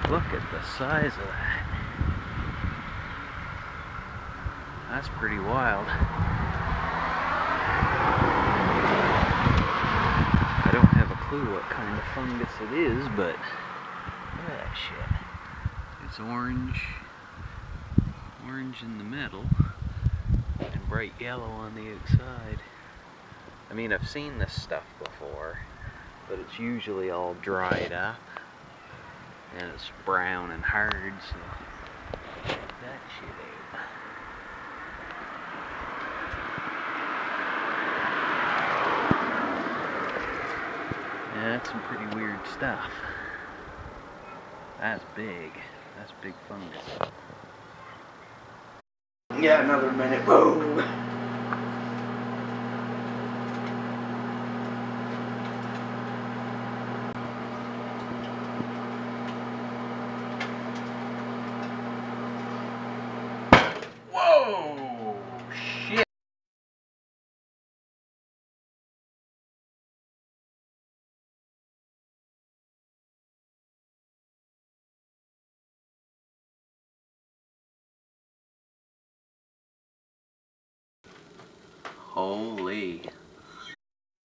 Look at the size of that. That's pretty wild. I don't have a clue what kind of fungus it is, but look at that shit. It's orange in the middle, and bright yellow on the outside. I mean, I've seen this stuff before, but it's usually all dried up, and it's brown and hard, so check that shit out. Yeah, that's some pretty weird stuff. That's big. That's big fungus. Yeah, another minute. Boom! Whoa! Shit! Holy.